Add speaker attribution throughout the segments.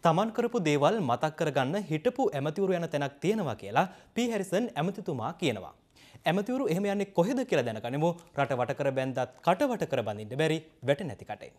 Speaker 1: තමන් කරපු දේවල් මතක් කරගන්න හිටපු ඇමතිවරු යන තැනක් තියෙනවා කියලා පී හැරිසන් ඇමතිතුමා කියනවා. ඇමතිවරු එහෙම යන්නේ කොහෙද කියලා දැනගනිමු. රට වට කර බැන්දත් කට වට කර බඳින්න බැරි වැට නැති කටේ.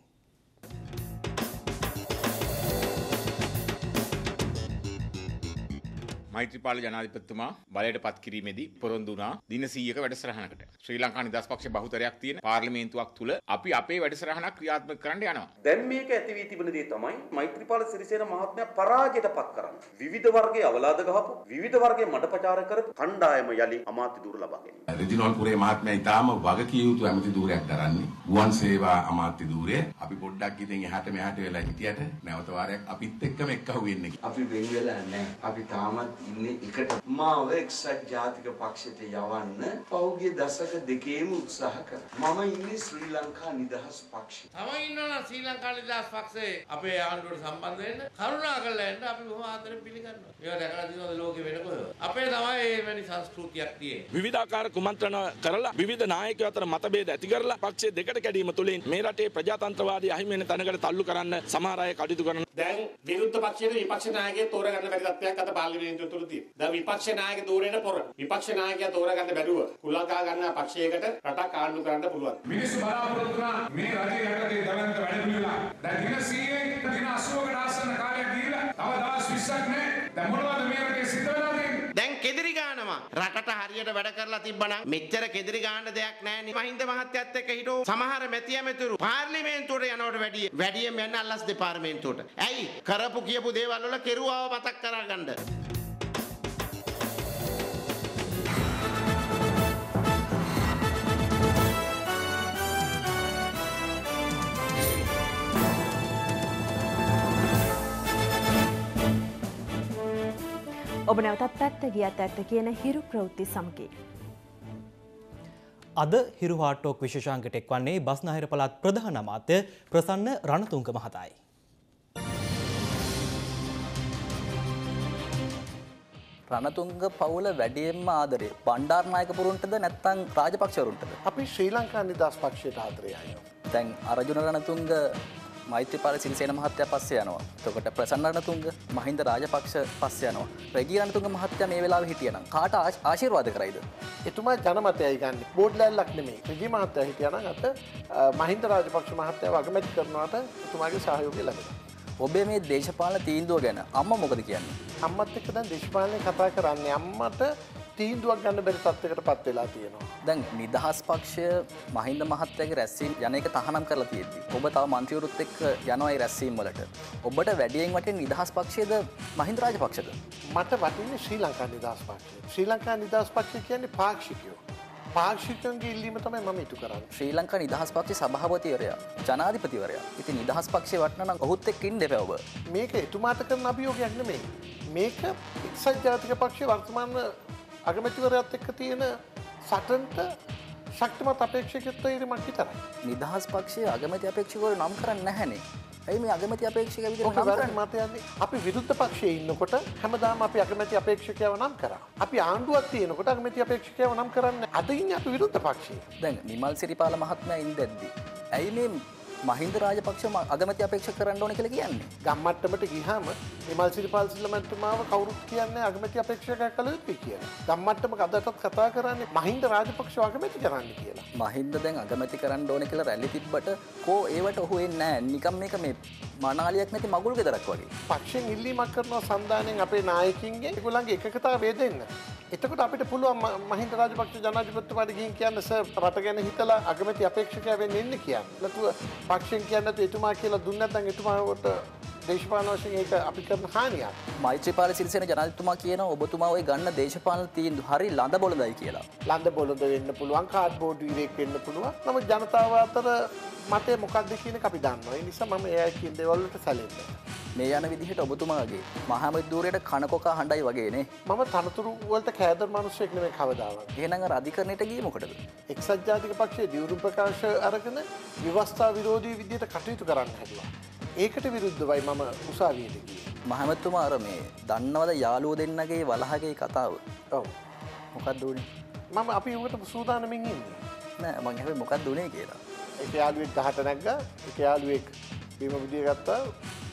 Speaker 2: මෛත්‍රීපාල ජනාධිපතිතුමා බලයට පත් කිරීමේදී පොරොන්දු වුණා දින 100ක වැඩසටහනකට. ශ්‍රී ලංකා නිදහස් පක්ෂ බහුතරයක් තියෙන පාර්ලිමේන්තුවක් තුල අපි අපේ වැඩසටහනක් ක්‍රියාත්මක කරන්න යනවා.
Speaker 3: දැන් මේක ඇති වී තිබෙන දේ තමයි මෛත්‍රීපාල සිරිසේන මහත්මයා පරාජයට පත් කරන්න. විවිධ වර්ගයේ අවලාද ගහපු, විවිධ වර්ගයේ මඩපචාර කරපු කණ්ඩායම යලි අමාත්‍ය ධූර ලබා ගැනීම.
Speaker 4: රිජිනෝල් පුරේ මහත්මයා ඊටාම වගකිය යුතු ඇමති ධූරයක් දරන්නේ. ගුවන් සේවා අමාත්‍ය ධූරය. අපි පොඩ්ඩක් ඉතින් එහාට මෙහාට වෙලා හිටියට නැවත වාරයක් අපිත් එක්කම එක්කහුව වෙන්නේ.
Speaker 5: අපි වෙන් වෙලා නැහැ. අපි තාමත් ඉන්නේ එකට. මාව එක්සත් ජාතික පක්ෂයට යවන්න පෞද්ගලික දශක දෙකේම උත්සාහ කරා. මම ඉන්නේ ශ්‍රී ලංකා නිදහස් පක්ෂේ.
Speaker 6: තමයි ඉන්නවා ශ්‍රී ලංකා නිදහස් පක්ෂේ අපේ ආණ්ඩුවට සම්බන්ධ වෙන්න කරුණාකරලා එන්න අපි බොහොම ආදරෙන් පිළිගන්නවා. මේවා දැකලා තියෙනවද ලෝකෙ වෙන කොහෙවත්? අපේ තමයි එවැනි සංස්කෘතියක් තියෙන්නේ.
Speaker 7: විවිධාකාර කුමන්ත්‍රණ කරලා විවිධ නායකයෝ අතර මතභේද ඇති කරලා පක්ෂයේ දෙකට කැඩීම තුළින් මේ රටේ ප්‍රජාතන්ත්‍රවාදී අහිමි වෙන තැනකට තල්ලු කරන්න සමහර අය කටයුතු කරනවා.
Speaker 8: දැන් විරුද්ධ පක්ෂයේ විපක්ෂ നായකයෙක් තෝරගන්න බැරි තත්ත්වයක් අද පාර්ලිමේන්තුව තුළ තියෙනවා. දැන් විපක්ෂ නායක දෝරේන පොර. විපක්ෂ නායකයා තෝරගන්න බැරුව කුලංකා ගන්න පක්ෂයකට රටක් ආණ්ඩු කරන්න පුළුවන්.
Speaker 9: මිනිස්සු බලාපොරොත්තු වුණා මේ රජේ යටතේ දවන්ත වැඩ පිළිවෙලා. දැන් දින 100න් දින 80කට ආසන්න කාලයක් ගිහිල්ලා තව දවස් 20ක් නැහැ. දැන් මොනවද මේ රටේ සිද්ධ වෙලා තියෙන්නේ?
Speaker 6: දැන් කෙදිරි ගානවා. රටට හරියට වැඩ කරලා තිබ්බනම් මෙච්චර කෙදිරි ගාන්න දෙයක් නැහැ නේ. මහින්ද මහත්තයත් එක්ක හිටෝ සමහර මැති ඇමතිවරු පාර්ලිමේන්තුවට යනවට වැඩියෙන් යන්න අල්ලස් දෙපාර්තමේන්තුවට. ඇයි? කරපු කියපු දේවල් වල කෙරුවාව මතක් කරගන්න.
Speaker 10: ඔබ නැවතත් පැත්ත ගියත් ඇත්ත කියන හිරු ප්‍රවෘත්ති සමගින්.
Speaker 1: අද හිරු හාට්ටෝක් විශේෂාංගයට එක්වන්නේ බස්නාහිර පළාත් ප්‍රධාන අමාත්‍ය ප්‍රසන්න රණතුංග මහතායි.
Speaker 11: රණතුංග පවුල වැඩියෙන්ම ආදරේ බණ්ඩාරනායකපුරුන්ටද නැත්නම් රාජපක්ෂවරුන්ටද?
Speaker 12: අපි ශ්‍රී ලංකා නිදහස් පක්ෂයට ආදරේ අයියෝ.
Speaker 11: දැන් අර්ජුන රණතුංග මෛත්‍රීපාල සිරිසේන මහත්තයා පස්සේ යනවා. එතකොට ප්‍රසන්න රණතුංග මහින්ද රාජපක්ෂ පස්සේ යනවා. රෙගී රණතුංග මහත්තයා මේ වෙලාවේ හිටියනම් කාට ආශිර්වාද කරයිද?
Speaker 12: එතුමා ජනමතයයි ගන්න. බෝඩ් ලෑල්ලක් නෙමෙයි. රෙගී මහත්තයා හිටියනම් අත මහින්ද රාජපක්ෂ මහත්තයාව අගමැති කරනවාට එතුමාගේ සහයෝගය ලැබෙනවා.
Speaker 11: ඔබේ මේ දේශපාලන තීන්දුව ගැන අම්මා මොකද කියන්නේ?
Speaker 12: අම්මත් එක්ක දැන් දේශපාලනේ කතා කරන්නේ. අම්මට තීන්දුවක් ගන්න බැරි තත්යකටපත් වෙලා තියෙනවා.
Speaker 11: දැන් නිදහස් පක්ෂය මහින්ද මහත්තයාගේ රැස්වීම යන එක තහනම් කරලා තියෙද්දි ඔබ තව මන්ත්‍රීවරුත් එක්ක යනවා ඒ රැස්වීම වලට. ඔබට වැඩියෙන් වටින නිදහස් පක්ෂයේද මහින්ද රාජපක්ෂද?
Speaker 12: මට වටින්නේ ශ්‍රී ලංකා නිදහස් පක්ෂය. ශ්‍රී ලංකා නිදහස් පක්ෂය කියන්නේ පාක්ෂිකයෝ. පාක්ෂිකයන්ගේ ඉල්ලීම තමයි මම ඉටු කරන්නේ.
Speaker 11: ශ්‍රී ලංකා නිදහස් පක්ෂයේ සභාපතිවරයා, ජනාධිපතිවරයා. ඉතින් නිදහස් පක්ෂයේ වටන නම් ඔහුත් එක්ක ඉන්න එපා ඔබ.
Speaker 12: මේක එතුමාට කරන අභියෝගයක් නෙමෙයි. මේක එක්සත් ජාතික පක්ෂයේ වර්තමාන අගමැතිවරයාත් එක්ක තියෙන සටනට ශක්තිමත් අපේක්ෂකත්වයකට විතරයි.
Speaker 11: නිදහස් පක්ෂයේ අගමැති අපේක්ෂකවරු නම් කරන්නේ නැහැනේ. ඇයි මේ අගමැති අපේක්ෂක විදිහට නම් කරන්නේ?
Speaker 12: අපි විරුද්ධ පක්ෂයේ ඉන්නකොට හැමදාම අපි අගමැති අපේක්ෂකයව නම් කරා. අපි ආණ්ඩුවක් තියෙනකොට අගමැති අපේක්ෂකයව නම් කරන්නේ. අද ඉන්නේ අපි විරුද්ධ පක්ෂයේ.
Speaker 11: දැන් නිමල් සිරිපාල මහත්මයා ඉඳද්දි ඇයි මේ මහින්ද රාජපක්ෂ අගමැති අපේක්ෂා කරන්න ඕනේ කියලා කියන්නේ?
Speaker 12: ගම්මට්ටමට ගියාම නිමල් සිරිපාල සිල්ලමැතිතුමාව කවුරුත් කියන්නේ අගමැති අපේක්ෂකයෙක් කළ යුතුයි කියලා. ගම්මට්ටමක අදටත් කතා කරන්නේ මහින්ද රාජපක්ෂ අගමැති කරන්න කියලා.
Speaker 11: මහින්ද දැන් අගමැති කරන්න ඕනේ කියලා රැලි තිබ්බට කෝ ඒවට ඔහු එන්නේ නැහැ. නිකම් මේක මේ මනාලියක් නැති මගුල් ගෙදරක් වගේ.
Speaker 12: පක්ෂයෙන් ඉල්ලීමක් කරනවා සන්දානෙන් අපේ නායකින්ගේ ඒගොල්ලන්ගේ එකකතාවය දෙන්න. එතකොට අපිට පුළුවන් මහින්ද රාජපක්ෂ ජනාධිපතිතුමාට ගිහින් කියන්න සර් රට ගැන හිතලා අගමැති අපේක්ෂකයා වෙන්න ඉන්න කියන්න. නැතුව පක්ෂයෙන් කියන්නේ එතුමා කියලා දුන්නේ නැත්නම් එතුමාට දේශපාලන වශයෙන් ඒක අපි කරන හානියක්.
Speaker 11: මෛත්‍රීපාල සිරිසේන ජනාධිපතිතුමා කියනවා ඔබතුමා ওই ගන්න දේශපාලන තීන්දුව හරි ලඳ බොළඳයි කියලා.
Speaker 12: ලඳ බොළඳ වෙන්න පුළුවන්, කාඩ්බෝඩ් වීරයෙක් වෙන්න පුළුවන්. නමුත් ජනතාව අතර මතය මොකක්ද කියන එක අපි දන්නවා. ඒ නිසා මම එයා කියන දේවල් වලට සැලෙන්නේ.
Speaker 11: මේ යන විදිහට ඔබතුමාගේ මහමෙත් ධූරයට කනකොකා හඬයි වගේ නේ.
Speaker 12: මම තනතුරු වලට කෑදර මිනිස්සෙක් නෙමෙයි කවදාවත්.
Speaker 11: එහෙනම් අර අධිකරණයට ගියේ මොකටද?
Speaker 12: එක්සත් ජාතික පක්ෂයේ දියුණු ප්‍රකාශ අරගෙන විවස්ථා විරෝධී විදිහට කටයුතු කරන්න හැදුවා. ඒකට විරුද්ධවයි මම උසාවියට ගියේ.
Speaker 11: මහමෙත්තුමා අර මේ දන්නවද යාළුවෝ දෙන්නගේ වලහගේ කතාව?
Speaker 12: ඔව්.
Speaker 11: මොකක්ද උනේ?
Speaker 12: මම අපි උකට සූදානමින් ඉන්නේ.
Speaker 11: නෑ මං හැබැයි මොකක්ද උනේ කියලා.
Speaker 12: එක යාළුවෙක් ගහට නැග්ගා, එක යාළුවෙක් බීම බුදිය ගත්තා.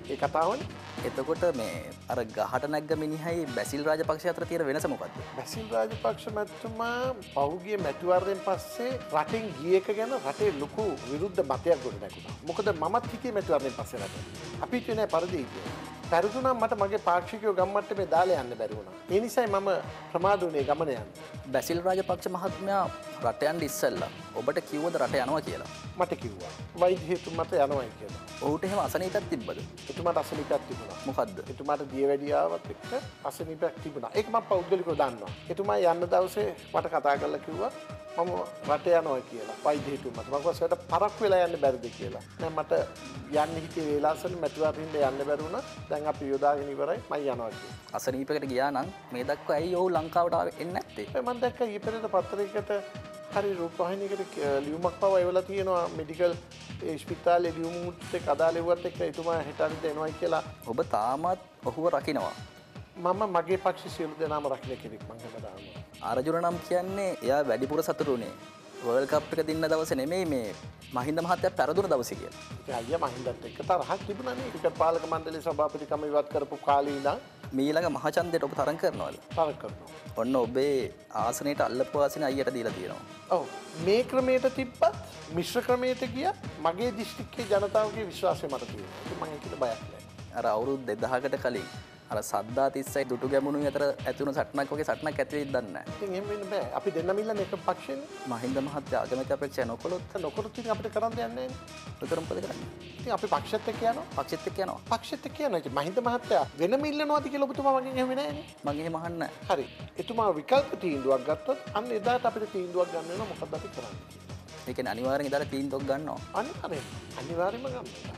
Speaker 12: ඒ කතාවනේ.
Speaker 11: එතකොට මේ අර ගහට නැග්ග මිනිහයි බැසිල් රාජපක්ෂ අතර තියෙන වෙනස මොකද්ද?
Speaker 12: බැසිල් රාජපක්ෂ මැතිතුමා පෞද්ගලික මැතිවරණයෙන් පස්සේ රටෙන් ගිය එක ගැන රටේ ලොකු විරුද්ධ මතයක් ගොඩ නැගුණා. මොකද මමත් හිතේ මැතිවරණයෙන් පස්සේ රට. අපි හිතුවේ නෑ පරිදි කියලා. පෙරදුනම් මට මගේ පාක්ෂිකයෝ ගම්මට්ටමේ දාලා යන්න බැරි වුණා. ඒ නිසායි මම ප්‍රමාද වුණේ ගමන යන්න.
Speaker 11: බැසිල් රාජපක්ෂ මහත්මයා රට යන්න ඉස්සෙල්ලා ඔබට කිව්වද රට යනවා කියලා?
Speaker 12: මට කිව්වා. වෛද්‍ය හේතු මත යනවායි කියලා.
Speaker 11: ඔහුට එහෙම අසනීපයක් තිබ්බද?
Speaker 12: එතුමාට අසනීපයක් තිබුණා.
Speaker 11: මොකද්ද?
Speaker 12: එතුමාට දියවැඩියාවත් එක්ක අසනීපයක් තිබුණා. ඒක මම පෞද්ගලිකව දන්නවා. එතුමා යන්න දවසේ මට කතා කරලා කිව්වා මම රට යනවා කියලා. වෛද්‍ය හේතු මත. මම කිව්වා පරක් වෙලා යන්න බැරිද කියලා. නෑ මට යන්න හිතේ වේලාසන මැතිවරණින්ද යන්න බැරි වුණා. දැන් අපි යොදාගෙන ඉවරයි මම යනවා කියලා.
Speaker 11: අසනීපයකට ගියා නම් මේ දක්වා ඇයි ඔහු ලංකාවට ආවේ එන්නේ නැත්තේ?
Speaker 12: මම දැක්කා ඊපෙරේද පත්තරයකට හරි රූපවාහිනියකට ලියුමක් පවා එවලා තියෙනවා මෙඩිකල් ස්පිතාලේ ලියුමුත් එක්ක අදාළෙව්වත් එක්ක එතුමා හෙටට එනවයි කියලා.
Speaker 11: ඔබ තාමත් ඔහුව රකින්නවා.
Speaker 12: මම මගේ පක්ෂ සියලු දෙනාම රකින්න කෙනෙක් මං හැමදාම.
Speaker 11: අර්ජුන නම් කියන්නේ එයා වැඩිපුර සතුටුනේ. වර්ල්ඩ් කප් එක දින්න දවසේ නෙමෙයි මේ මහින්ද මහත්තයා පෙරදුන දවසේ කියලා.
Speaker 12: ඉතින් අයියා මහින්දත් එක්ක තරහක් තිබුණානේ. ක්‍රිකට් පාලක මණ්ඩලයේ සභාපතිකම ඉවත් කරපු කාලේ ඉඳන්
Speaker 11: මීළඟ මහචන්දයට ඔබ තරඟ කරනවද?
Speaker 12: තරඟ කරනවා.
Speaker 11: ඔන්න ඔබේ ආසනයට අල්ලපු ආසනේ අයියට දීලා තියෙනවා.
Speaker 12: ඔව් මේ ක්‍රමයට තිබ්බත් මිශ්‍ර ක්‍රමයට ගියා මගේ දිස්ත්‍රික්කයේ ජනතාවගේ විශ්වාසය මට තියෙනවා. ඒක මම ඒකට බයක් නැහැ.
Speaker 11: අර අවුරුදු 2000කට කලින් අර සද්දා 30යි දුටු ගැමුණුයි අතර ඇති වුණු සටනක් වගේ සටනක් ඇති වෙයිද දන්නේ නැහැ.
Speaker 12: ඉතින් එහෙම වෙන්න බෑ. අපි දෙන්න මිල්ලන්නේ එක පක්ෂෙන්නේ.
Speaker 11: මහින්ද මහත්තයා අගමැති අපේක්ෂා නොකළොත්
Speaker 12: ඉතින් අපිට කරන්න දෙයක් නැහැ නේ.
Speaker 11: උතරම් මොකද කරන්නේ?
Speaker 12: ඉතින් අපි පක්ෂෙත් එක්ක යනවා.
Speaker 11: පක්ෂෙත් එක්ක යනවා.
Speaker 12: පක්ෂෙත් එක්ක යනවා. ඉතින් මහින්ද මහත්තයා වෙනම ඉල්ලනවාද කියලා ඔබතුමා මගෙන් ඇහුවේ නැහැ නේ.
Speaker 11: මම එහෙම අහන්නේ නැහැ.
Speaker 12: හරි. එතුමා විකල්ප තීන්දුවක් ගත්තොත් අන්න එදාට අපිට තීන්දුවක් ගන්න වෙනවා මොකද්ද අපි කරන්නේ කියලා.
Speaker 11: ඒ කියන්නේ අනිවාර්යෙන් ඉදාලා තීන්දුවක් ගන්නවා.
Speaker 12: අනිවාර්යෙන්ම ගන්නවා.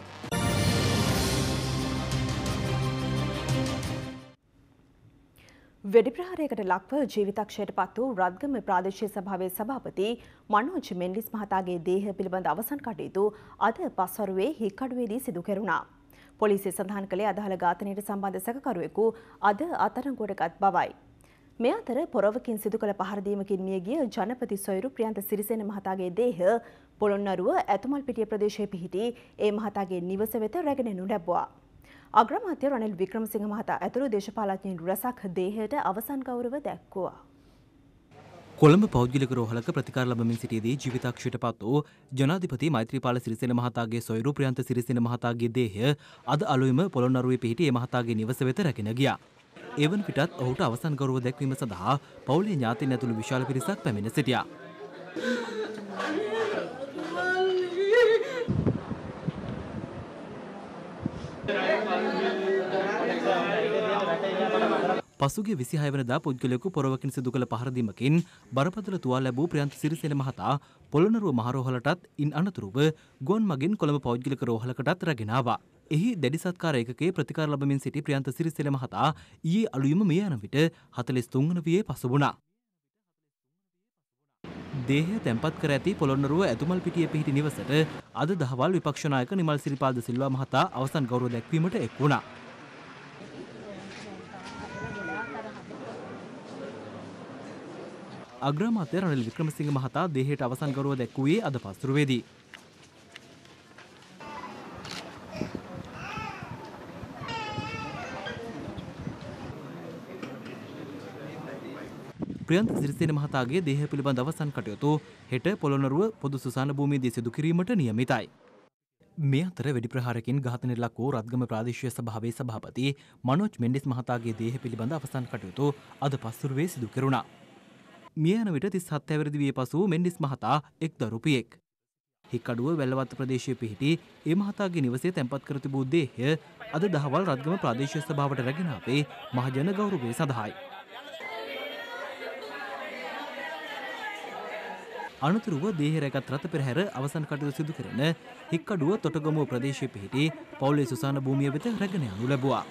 Speaker 10: වෙඩි ප්‍රහාරයකට ලක්ව ජීවිතක්ෂයට පත් වූ රත්ගම ප්‍රාදේශීය සභාවේ සභාපති මනෝජ් මෙන්ඩිස් මහතාගේ දේහ පිළිබඳ අවසන් කටයුතු අද පස්වරුවේ හික්කඩුවේදී සිදු කෙරුණා. පොලිසිය සඳහන් කළේ අදාළ ඝාතනයට සම්බන්ධ සැකකරුවෙකු අද අත්අඩංගුවටගත් බවයි. මේ අතර පොරවකින් සිදු කළ පහරදීමකින් මියගිය ජනපති සොයුරු ප්‍රියන්ත සිරිසේන මහතාගේ දේහ පොළොන්නරුව ඇතුමල්පිටිය ප්‍රදේශයේ පිහිටි ඒ මහතාගේ නිවස වෙත රැගෙන එනු ලැබුවා. අග්‍රාමාත්‍ය රනිල් වික්‍රමසිංහ මහතා ඇතුළු දේශපාලඥයින් රැසක් දේහයට අවසන් ගෞරව දැක්වුවා.
Speaker 1: කොළඹ පෞද්ගලික රෝහලක ප්‍රතිකාර ලබමින් සිටියේදී ජීවිතක්ෂයට පත් වූ ජනාධිපති මෛත්‍රීපාල සිරිසේන මහතාගේ සොයුරු ප්‍රියන්ත සිරිසේන මහතාගේ දේහය අද අලුයම පොළොන්නරුවේ පිහිටි ඒ මහතාගේ නිවස වෙත රැගෙන ගියා. එවන් පිටත් ඔහුට අවසන් ගෞරව දැක්වීම සඳහා පවුලේ ඥාතීන් ඇතුළු විශාල පිරිසක් පැමිණ සිටියා. පසුගිය 26 වෙනිදා පුද්ගලයෙකු පොරවකින් සිදු කළ පහරදීමකින් බරපතල තුවාල ලැබූ ප්‍රියන්ත සිරිසේන මහතා පොළොන්නරුව මහරෝහලටත් ඉන් අනතුරුව ගුවන් මගින් කොළඹ පෞද්ගලික රෝහලකටත් රැගෙන ආවා. එහි දැඩි සත්කාර ඒකකයේ ප්‍රතිකාර ලබමින් සිටි ප්‍රියන්ත සිරිසේන මහතා ඊයේ අලුයම මිය යන විට 43 වන වියේ පසු වුණා. දේහය තැන්පත් කර ඇති පොළොන්නරුව ඇතුමල්පිටියේ පිහිටි නිවසට අද දහවල් විපක්ෂ නායක නිමල් සිරිපාද සිල්වා මහතා අවසන් ගෞරව දැක්වීමට එක් වුණා. අග්‍රාමාත්‍ය රනිල් වික්‍රමසිංහ මහතා දේහයට අවසන් ගෞරව දැක්වුවේ අද පස්වරුවේදී. ප්‍රියන්ත සිරිසේන මහතාගේ දේහය පිළිබඳ අවසන් කටයුතු හෙට පොළොන්නරුව පොදු සුසාන භූමියේදී සිදු කිරීමට නියමිතයි. මේ අතර වෙඩි ප්‍රහාරකින් ඝාතනයට ලක් වූ රත්ගම ප්‍රාදේශීය සභාවේ සභාපති මනෝජ් මෙන්ඩිස් මහතාගේ දේහය පිළිබඳ අවසන් කටයුතු අද පස්වරුවේ සිදු කෙරුණා. මිය යන විට 37 හැවිරිදි වියේ පසු මෙන්ඩිස් මහතා එක් දරුපියෙක්. හික්කඩුව වැල්ලවත්ත ප්‍රදේශයේ පිහිටි ඒ මහතාගේ නිවසේ තැන්පත් කර තිබූ දේහය අද දහවල් රත්ගම ප්‍රාදේශීය සභාවට රැගෙන ආවේ මහජන ගෞරවය සඳහායි. අනතුරුව දේහ රැගත් රථ පෙරහැර අවසන් කටයුතු සිදු කරන හික්කඩුව තොටගමුව ප්‍රදේශයේ පිහිටි පවුලේ සුසාන භූමිය වෙත රැගෙන යනු ලැබුවා.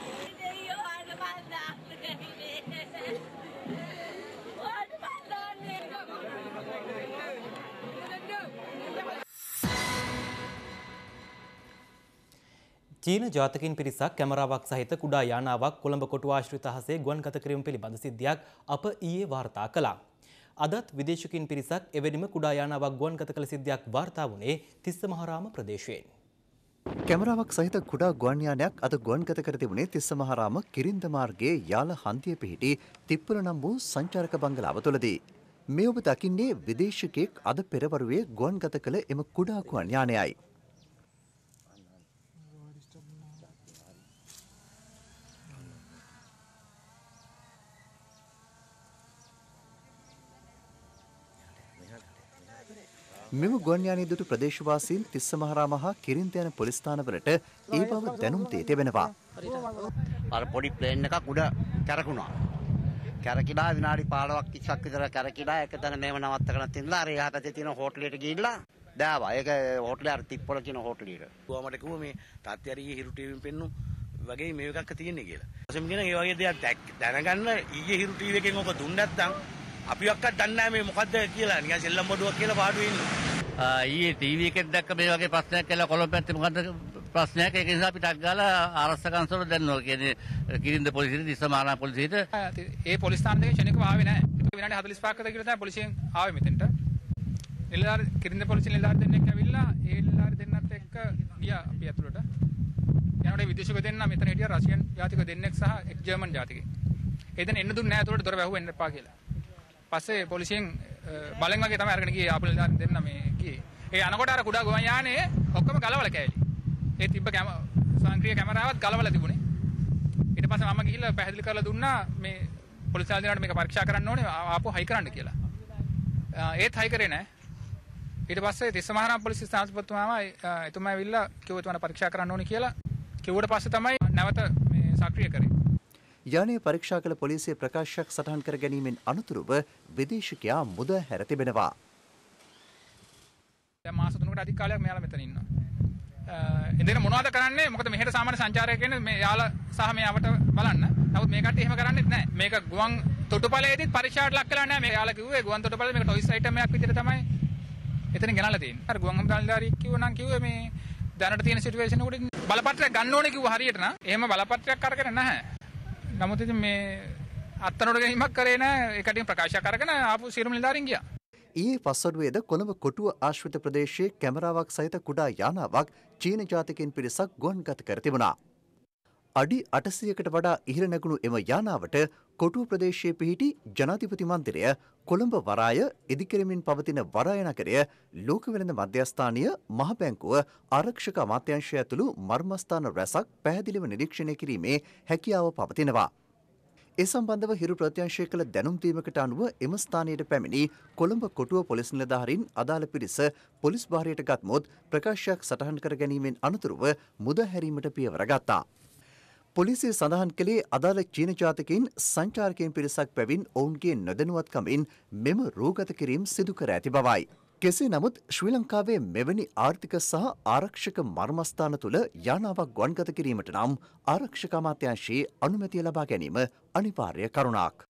Speaker 1: චීන ජාතකින් පිරිසක් කැමරාවක් සහිත කුඩා යානාවක් කොළඹ කොටුව ආශ්‍රිත අහසේ ගුවන්ගත කිරීම පිළිබඳ සිද්ධියක් අප ඊයේ වාර්තා කළා. අදත් විදේශිකින් පිරිසක් එවැනිම කුඩා යානාවක් ගුවන්ගත කළ සිද්ධියක් වාර්තා වුණේ තිස්ස මහරාම ප්‍රදේශයෙන්.
Speaker 13: කැමරාවක් සහිත කුඩා ගුවන් යානයක් අද ගුවන්ගත කර තිබුණේ තිස්සමහාරාම කිරින්ද මාර්ගයේ යාල හන්දිය පිහිටි තිප්පල නම් වූ සංචාරක බංගලාව තුළදී. මේ ඔබ දකින්නේ විදේශිකයෙක් අද පෙරවරුවේ ගුවන්ගත කළ එම කුඩා ගුවන් යානයයි. මෙම ගුවන් යානයේ දුටු ප්‍රදේශවාසීන් තිස්සමහාරාම හා කිරින්ද යන පොලිස් ස්ථානවලට ඒ බව දැනුම් දී තිබෙනවා.
Speaker 14: අර පොඩි ප්ලේන් එකක් උඩ කැරකුණා. කැරකිලා විනාඩි 15ක් 30ක් විතර කැරකිලා එක තැන මේව නවත්තගෙන තියලා අර එහා පැත්තේ තියෙන හෝටලෙට ගිහිල්ලා දාවා. ඒක හෝටලේ අර තිප්පොළ කියන හෝටලෙට.
Speaker 15: මට කිව්වා මේ තාත්තියරිගේ හිරු ටීවීෙන් පෙන්නු වගේ මේව එකක් තියෙන්නේ කියලා. ඊපස්සේ කියන ඒ වගේ දෙයක් දැනගන්න ඊයේ හිරු ටීවී එකෙන් ඔක දුන්නේ නැත්නම් අපි ඔක්කත් දන්නේ නැහැ මේ මොකද්ද කියලා. නිකන් සෙල්ලම් බඩුවක් කියලා පාඩුවේ ඉන්නවා.
Speaker 14: ඊයේ ටීවී එකෙන් දැක්ක මේ වගේ ප්‍රශ්නයක් කියලා කොළඹ පැත්තේ මොකද්ද ප්‍රශ්නයක් ඒක නිසා අපි ටක් ගාලා ආරක්ෂකංශවල දැන්නවා. කියන්නේ කිරින්ද පොලිසියට තිස්සමහාරාම පොලිසියට
Speaker 16: ඒ පොලිස් ස්ථාන දෙකේ ක්ෂණිකව ආවේ නැහැ. විනාඩි 45ක් විතර කියලා තමයි පොලිසියෙන් ආවේ මෙතෙන්ට. නිලධාරි කිරින්ද පොලිසිය නිලධාරි දෙන්නෙක් ඇවිල්ලා ඒ නිලධාරි දෙන්නත් එක්ක ගියා අපි ඇතුළට. යනකොට විදේශික දෙන්න මෙතන හිටියා රෂියන් ජාතික දෙන්නෙක් සහ එක් ජර්මන් ජාතිකයෙක්. ඒ දෙන්න එන්න දුන්නේ නැහැ ඇතුළට දොර වැහුවෙන්න එපා කියලා. පස්සේ පොලිසියෙන් බලෙන් වගේ තමයි අරගෙන ගියේ ආපු නිලධාරි දෙන්න මේ ගියේ. ඒ අනකොට අර කුඩා ගුවන් යානේ ඔක්කොම ගලවලා කෑලි. ඒ තිබ්බ සංක්‍රීය කැමරාවත් ගලවලා තිබුණේ. ඊට පස්සේ මම ගිහිල්ලා පැහැදිලි කරලා දුන්නා මේ පොලිස් ආධිකාරියට මේක පරීක්ෂා කරන්න ඕනේ ආපහු හයි කරන්න කියලා. ඒත් හයි කරේ නැහැ. ඊට පස්සේ තිස්සමහාරාම පොලිස් ස්ථානාධිපතිතුමාම එතුමා ඇවිල්ලා කිව්වා එතුමාට පරීක්ෂා කරන්න ඕනේ කියලා. කිව්වට පස්සේ තමයි නැවත මේ සක්‍රිය කරේ.
Speaker 13: යානය පරීක්ෂා කළ පොලිසිය ප්‍රකාශයක් සටහන් කර ගැනීමෙන් අනතුරුව විදේශිකයා මුද හැර තිබෙනවා.
Speaker 16: දැන් මාස 3කට අධික කාලයක් මෙයාලා මෙතන ඉන්නවා. ඉතින් මොනවද කරන්නේ? මොකද මෙහෙට සාමාන්‍ය සංචාරකයෙක් කියන්නේ මේ යාලා සහ මේ යවට බලන්න. නමුත් මේ කට්ටිය එහෙම කරන්නේත් නැහැ. මේක ගුවන් තොටුපළේදීත් පරීක්ෂාවට ලක් කළා නැහැ. මේ යාලා කිව්වේ ගුවන් තොටුපළේ මේක ටොයිස් අයිටම් එකක් විදිහට තමයි එතන ගෙනල්ලා තියෙන්නේ. අර ගුවන් හමුදානිලධාරියෙක් කිව්වා නම් කිව්වේ මේ දැනට තියෙන සිටුේෂන් එකට බලපත්‍රයක් ගන්න ඕනේ කිව්වා හරියට නම්. එහෙම බලපත්‍රයක් අරගෙන නැහැ. නමුත් ඉතින් මේ අත්නොට ගැනීමක් කරේ නැහැ. ඒ කටින් ප්‍රකාශයක් අරගෙන ආපු සියලුම නිලධාරීන් ගියා.
Speaker 13: ඊයේ පස්වරුවේද කොළඹ කොටුව ආශ්‍රිත ප්‍රදේශයේ කැමරාවක් සහිත කුඩා යානාවක් චීන ජාතිකයන් පිරිසක් ගුවන්ගත කර තිබුණා. අඩි 800කට වඩා ඉහළ නැගුණු එම යානාවට කොටුව ප්‍රදේශයේ පිහිටි ජනාධිපති මන්දිරය, කොළඹ වරාය, ඉදිකරමින් පවතින වරාය නගරය, ලෝක වෙළඳ මධ්‍යස්ථානීය, මහ බැංකුව, ආරක්ෂක අමාත්‍යාංශය ඇතුළු මර්මස්ථාන රැසක් පැහැදිලිව නිරීක්ෂණය කිරීමේ හැකියාව පවතිනවා. ඒ සම්බන්ධව හිරු ප්‍රත්‍යංශය කළ දැනුම් දීමකට අනුව එම ස්ථානයට පැමිණි කොළඹ කොටුව පොලිස් නිලධාරීන් අදාළ පිරිස පොලිස් භාරයට ගත්මුත් ප්‍රකාශයක් සටහන් කර ගැනීමෙන් අනතුරුව මුද හැරීමට පියවර ගත්තා. පොලිසිය සඳහන් කළේ අදාළ චීන ජාතිකයින් සංචාරකයන් පිරිසක් පැවින් ඔවුන්ගේ නොදැනුවත්කමින් මෙම රූගත කිරීම් සිදු කර ඇති බවයි. කෙසේ නමුත් ශ්‍රී ලංකාවේ මෙවැනි ආර්ථික සහ ආරක්ෂක මර්මස්ථාන තුළ යානාවක් ගුවන්ගත කිරීමට නම් ආරක්ෂක අමාත්‍යාංශයේ අනුමැතිය ලබා ගැනීම අනිවාර්ය කරුණක්.